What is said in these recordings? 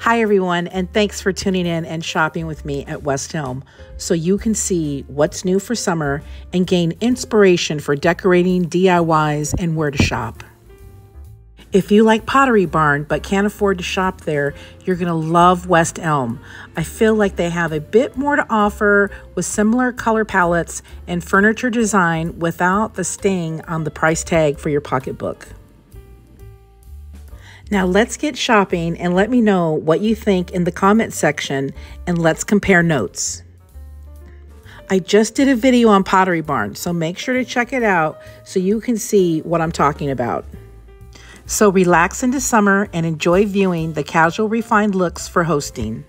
Hi everyone, and thanks for tuning in and shopping with me at West Elm so you can see what's new for summer and gain inspiration for decorating DIYs and where to shop. If you like Pottery Barn but can't afford to shop there, you're going to love West Elm. I feel like they have a bit more to offer with similar color palettes and furniture design without the sting on the price tag for your pocketbook. Now let's get shopping and let me know what you think in the comment section and let's compare notes. I just did a video on Pottery Barn, so make sure to check it out so you can see what I'm talking about. So relax into summer and enjoy viewing the casual refined looks for hosting.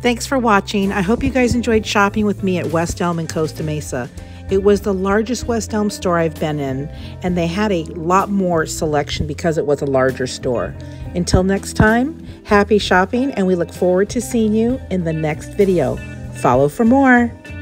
Thanks for watching. I hope you guys enjoyed shopping with me at West Elm in Costa Mesa. It was the largest West Elm store I've been in, and they had a lot more selection because it was a larger store. Until next time, happy shopping, and we look forward to seeing you in the next video. Follow for more.